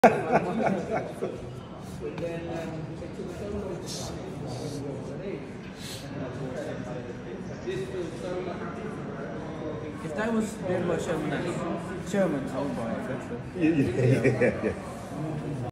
If that was made by Sherman, I would buy it. Yeah.